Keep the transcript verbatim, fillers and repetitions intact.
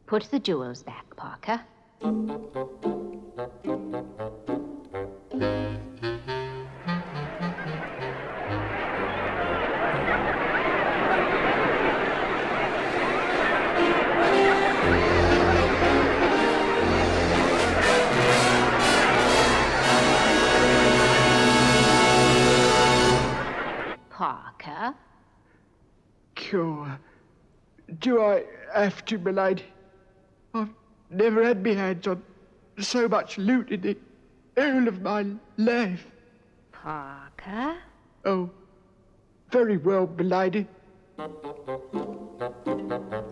Put the jewels back, Parker. Parker? Sure. Do I have to, m'lady? I've never had me hands on so much loot in the whole of my life. Parker? Oh, very well, m'lady.